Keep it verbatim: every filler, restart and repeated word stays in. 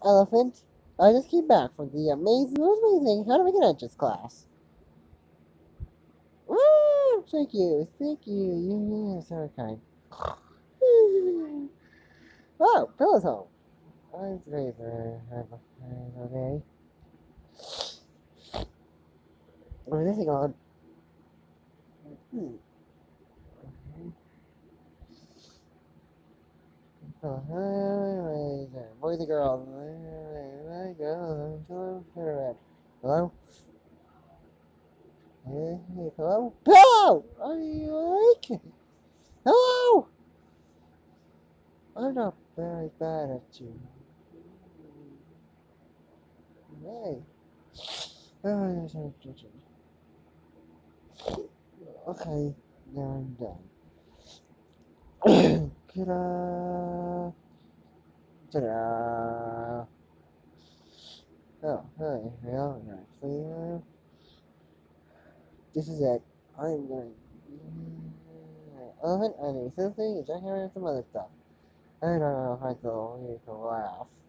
Elephant. I just came back from the amazing, amazing How to Make an Entrance class. Woo! Thank you, thank you. You are so kind. Oh, Pilla's home. Oh, it's great. Uh, okay. Where's this thing on? Hmm. Oh, boys and girls. Hello? Hey, hey, hello? Hello! Are you okay? Hello! I'm not very bad at you. Hey. Okay, now I'm done. Ta-da! Ta-da! Oh, hi. Well, actually, uh, this is it. I'm going. Elephant, I need something. You're talking about some other stuff. I don't know if I go. You can laugh.